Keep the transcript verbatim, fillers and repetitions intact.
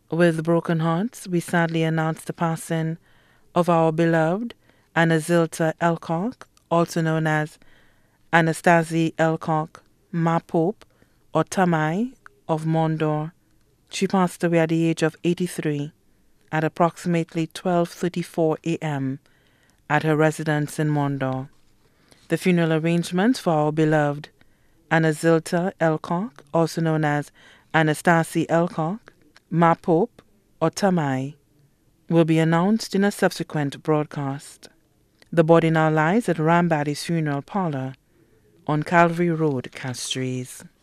With broken hearts, we sadly announce the passing of our beloved Annasilta Elcock, also known as Annasilta Elcock, Ma Pope, or Tamai of Mondor. She passed away at the age of eighty-three at approximately twelve thirty-four a m at her residence in Mondor. The funeral arrangements for our beloved Annasilta Elcock, also known as Annasilta Elcock, Ma Pope, or Tamai, will be announced in a subsequent broadcast. The body now lies at Rambadi's funeral parlor on Calvary Road, Castries.